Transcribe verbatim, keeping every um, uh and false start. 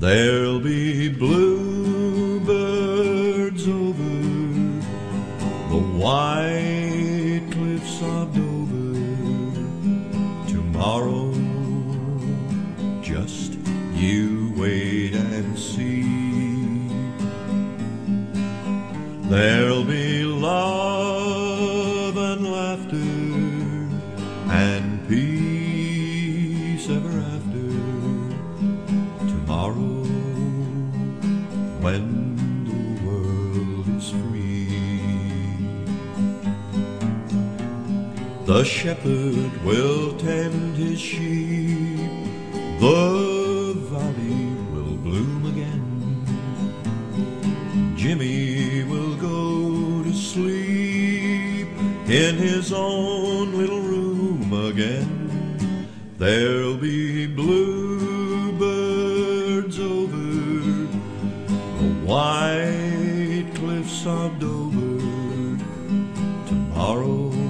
There'll be bluebirds over the white cliffs of Dover tomorrow. Just you wait and see. There'll be love and laughter and peace ever after tomorrow, when the world is free. The shepherd will tend his sheep, the valley will bloom again, Jimmy will go to sleep in his own little room again. There'll be bluebirds over the white cliffs of Dover tomorrow.